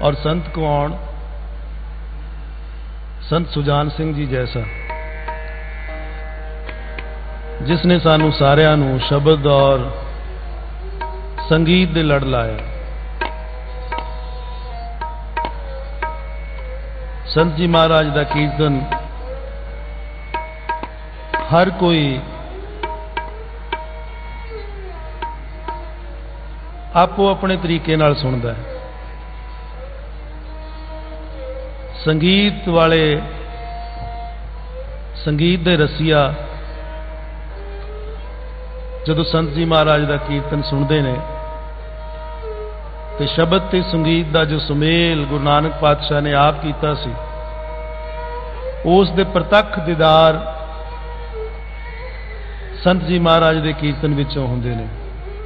और संत कौन? संत सुजान सिंह जी जैसा, जिसने सानू सारिਆਂ ਨੂੰ शब्द और संगीत दे लड़ लाया। संत जी महाराज का कीर्तन हर कोई आपो अपने तरीके नाल सुनदा है। संगीत वाले, संगीत दे रसिया जदों संत जी महाराज का कीर्तन सुनते हैं तो शब्द ते संगीत का जो सुमेल गुरु नानक पातशाह ने आप कीता सी, उस दे प्रतख दीदार संत जी महाराज के कीर्तन विचों हुंदे ने।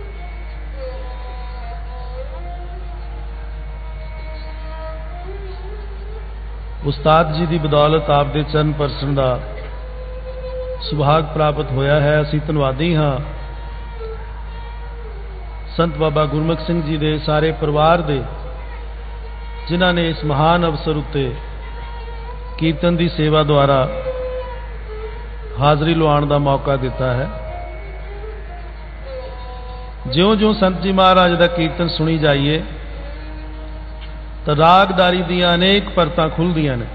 उस्ताद जी की बदौलत आपके चरण परसन का सुभाग प्राप्त होया है। असीं धन्नवादी हाँ संत बाबा गुरमुख सिंह जी के सारे परिवार दे, जिन्हां ने इस महान अवसर उत्ते कीर्तन की सेवा द्वारा हाज़री लवाउण का मौका दिता है। ज्यों ज्यों संत जी महाराज का कीर्तन सुनी जाइए तो रागदारी दियां अनेक परतां खुलदियां ने।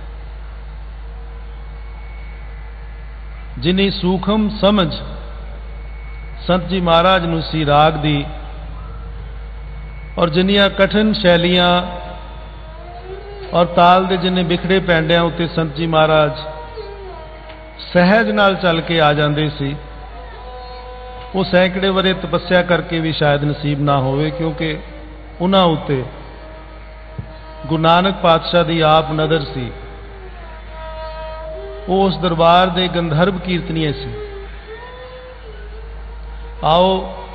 जिन्नी सूखम समझ संत जी महाराज नूं सी राग दी, और जिन्नियां कठिन शैलियां और ताल दे जिन्ने बिखड़े पैंडियां उत्ते संत जी महाराज सहज नाल चल के आ जांदे सी, वो सैकड़े वरे तपस्या करके भी शायद नसीब ना होवे, क्योंकि उन्हां उत्ते गुरु नानक पातशाह की आप नदर सी। वो उस दरबार दे गंधर्व कीर्तनीय सी। आओ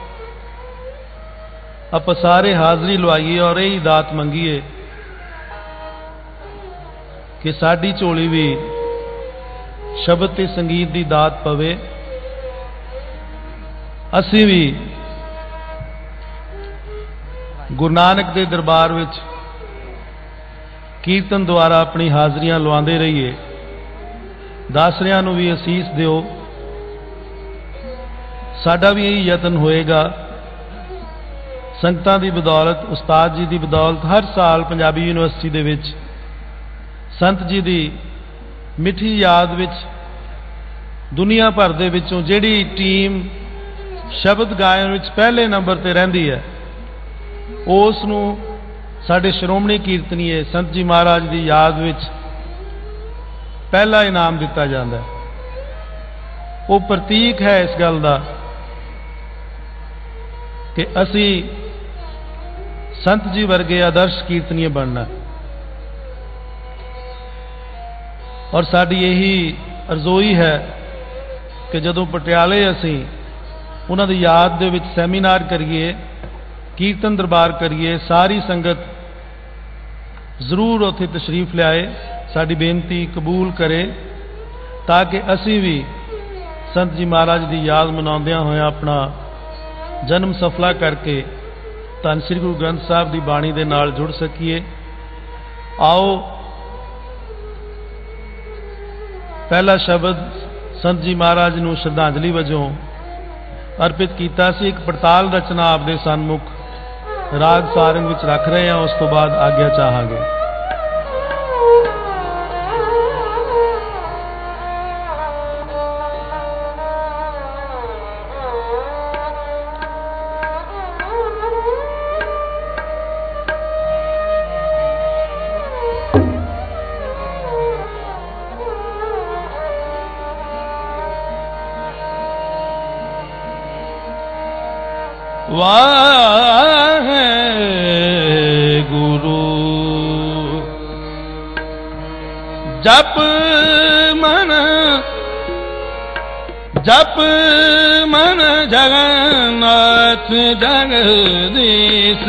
आप सारे हाज़री लवाइए और यही दात मंगीए कि साडी झोली भी शब्द ते संगीत की दात पवे। असीं भी गुरु नानक दे दरबार विच कीर्तन द्वारा अपनी हाज़रियां लवांदे रहिए। दासरियां नूं भी असीस दिओ। साडा भी यही यतन होएगा। संगतां दी बदौलत, उस्ताद जी की बदौलत हर साल पंजाबी यूनिवर्सिटी दे विच संत जी की मिठी याद विच दुनिया भर दे विचों जिहड़ी टीम शब्द गायन विच पहले नंबर ते रहिंदी है, उस नूं साडे श्रोमणी कीर्तनीय संत जी महाराज की याद विच पहला इनाम दिता जाता है। वो प्रतीक है इस गल का कि असी संत जी वर्गे आदर्श कीर्तनीय बनना, और साडी यही अरज़ोई है कि जदों पटियाले असी उन्हां दी याद दे विच सैमीनार करिए, कीर्तन दरबार करिए, सारी संगत जरूर उत्थे तशरीफ लियाए, साडी बेनती कबूल करे, ताकि असी भी संत जी महाराज की याद मनाउंदियां होया अपना जन्म सफला करके धन श्री गुरु ग्रंथ साहब की बाणी दे नाल जुड़ सकीए। आओ पहला शब्द संत जी महाराज नूं श्रद्धांजलि वजों अर्पित कीता सी। एक पड़ताल रचना आपदे सन्मुख राग सारंग विच रख रहे हैं, उस तो बाद आग्या चाहांगे। वाहे गुरु जप मन जगन्नाथ जगदीश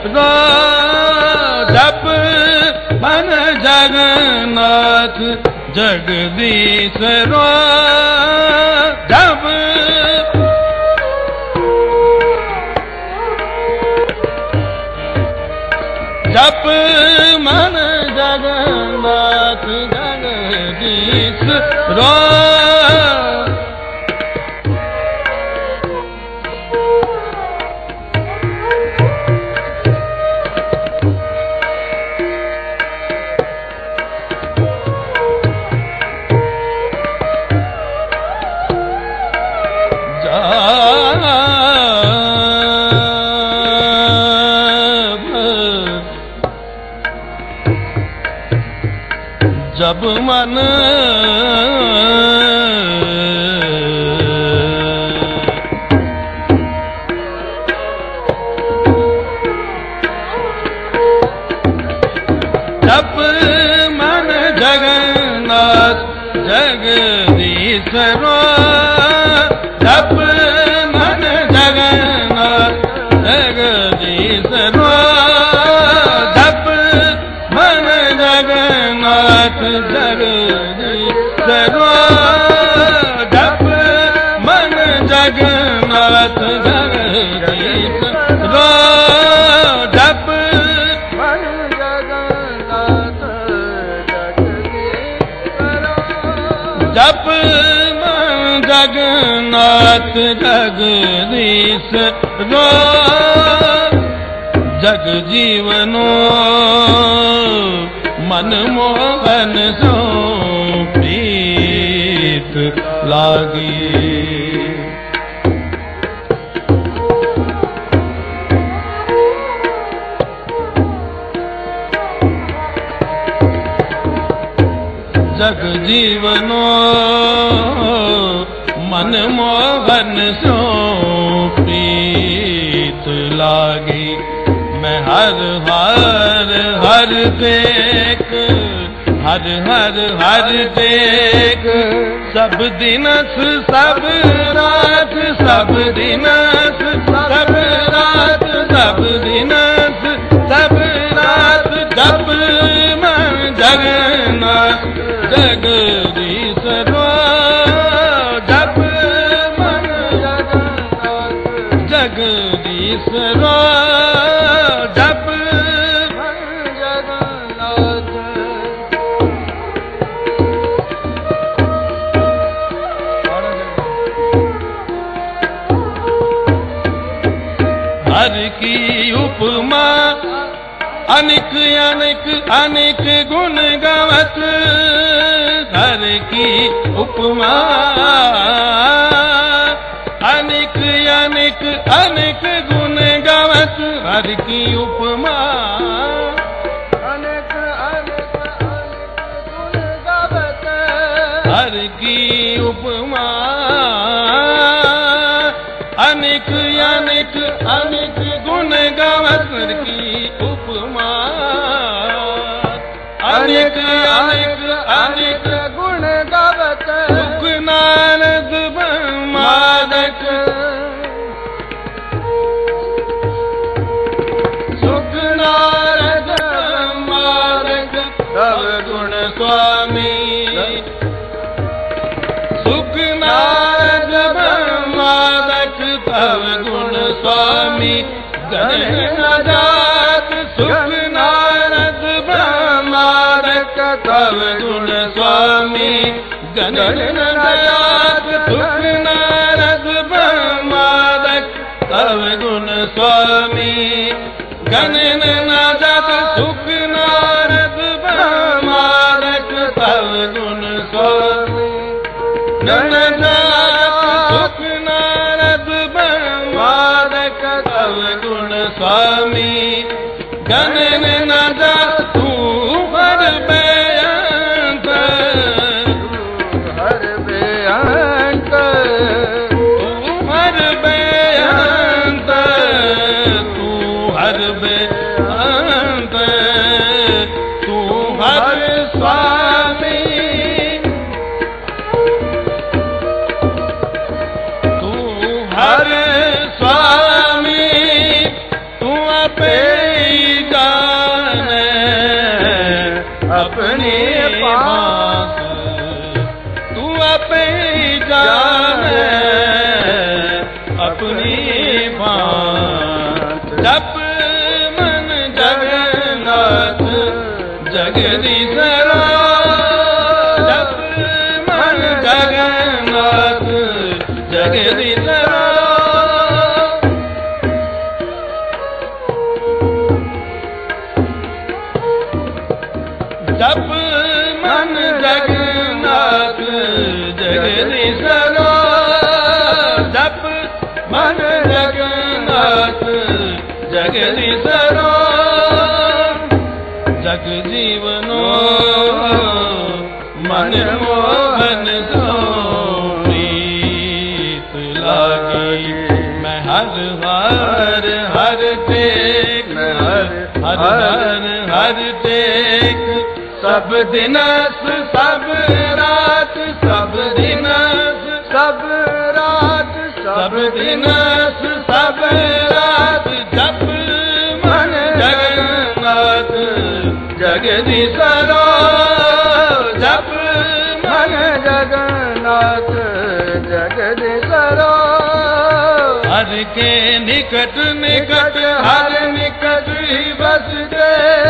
जप मन जगन्नाथ जगदीश जप जप मन जगन्नाथ जगदीश रो जब मन जब मन जगन्नाथ जगदीश रो जब मन जगन्नाथ जगदीश रो जब मन जगन्नाथ जगदीश रो जब मन जगन्नाथ जगदीश रो जब मन जगन्नाथ जप मन जगन्नाथ जगदीश रो जग जीवनो मन मोहन सो प्रीत लागी जग जीवनो मन मोहन सो प्रीत लागी मैं हर हर हर देख हर हर हर देख सब दिनस सब रात सब दिनस सब रात सब दिनस सब रात जब मन जगन्नाथ जगदीश रो जब मन जगन्नाथ जगदीश रो जब मन जगन्नाथ हर की उपमा अनेक अनेक अनेक गुण गावत हर की उपमा अनेक अनेक अनेक गुण गावत हर की उपमा अनेक अनेक अनेक गुण गावत हर की उपमा अनेक अनेक अनेक गुण गावत हर की उपमा अनेक अनेक अनेक गुण गावत सुख नारद मादक सुख नारद मादक तव गुण स्वामी सुख नारद मादक तव गुण स्वामी गणनाथ सुख नारद ब्रह्मादक तव गुण स्वामी गणनाथ सुख नारद ब्रह्मादक तव गुण स्वामी गणनाथ सुख नारद ब्रह्मादक तव गुण स्वामी गणनाथ सुख नारद ब्रह्मादक तव गुण स्वामी गणनाथ तू हर बेअंत हर बेअंत तू हर बेअंत तू हर बेअंत तू हर स्वामी तू हर स्वामी तू अपे अपने पास तू अपे जाने अपने पास जप मन जगन्नाथ जगदीशरा जप मन जगन्नाथ जगदीशरा जप मन जगन्नाथ जगदीशरा जप मन जगन्नाथ जगदीशरा जग जीवनो मन मोहन सो प्रीत लागी मैं हर हर हर टेक हर टेक सब दिनस सब रात सब दिनस सब रात सब दिनस सब रात जप मन जगन्नाथ जगदीशरा जप मन जगन्नाथ जगदीशरा हर के निकट निकट हर निकट ही बसते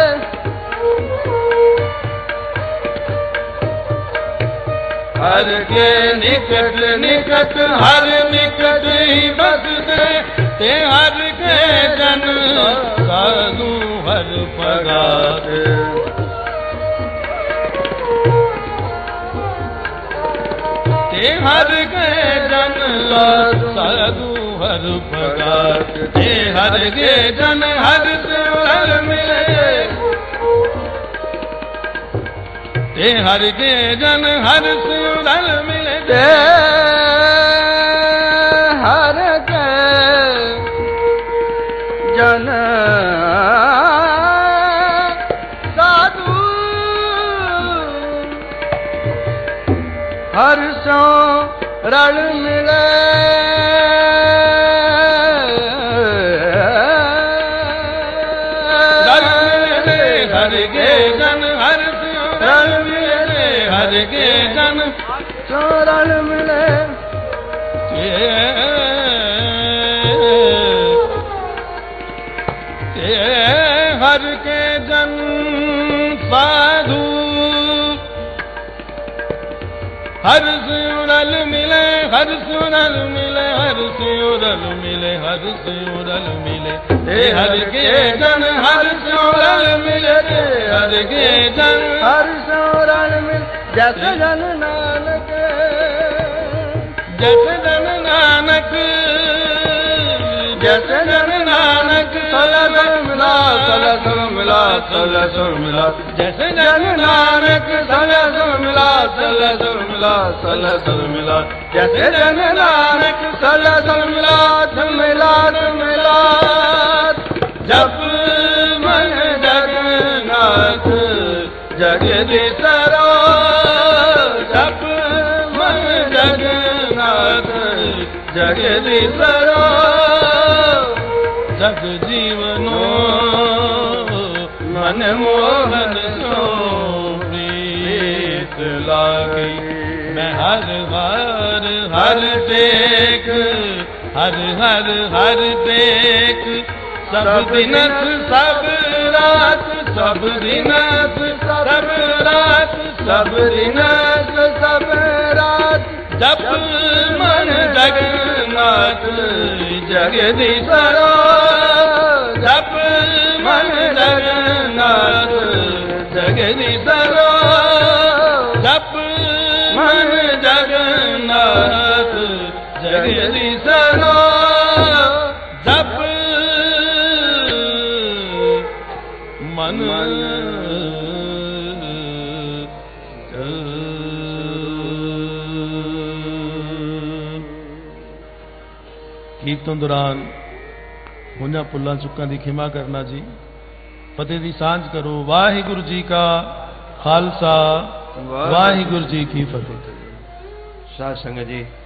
हर के निकट निकट हर निकट ही बसते ते हर के जन साधु हर पगार ते हर के जन साधु हर पगार ते हर के जन हर हर मिले ते हर के जन हर सुरल मिले ते हर के जन साधु हर सो रल मिले हर के जन हर रल मिले हर के जन रल मिले हर के जन साधु हर सुरल मिले हर सुरल मिले हर सुरल मिले हर सुरल मिले हर के जन हर सुरल मिले हर के जन हर सुरल मिले जैसे जन नानक जैसे जन नानक जैसे जन नानक सलसल मिला सलसल मिला सलसल मिला जैसे जन नानक सलसल मिला सलसल मिला सलसल मिला जैसे जन नानक सलसल मिला मिला मिला जप मन जगन्नाथ जगदीशरा जप मन जगन्नाथ जगदीशरा जग जीवनो मन मोहन सो प्रीत लागी मैं हर हर हर टेक हर हर हर टेक सब दिनस सब रात सब दिनस सब रात सब दिनस सब रात जप मन जगन्नाथ जगदीशरा जप मन जगन्नाथ जगदीशरा जप मन जगन्नाथ जगदीशरा जप मन कीर्तन दौरान होइयां भुल्लां चुक्कां दी खिमा करना जी फतेह दी सांझ करो वाहिगुरु जी का खालसा वाहिगुरु जी की फतेह। साध संगत जी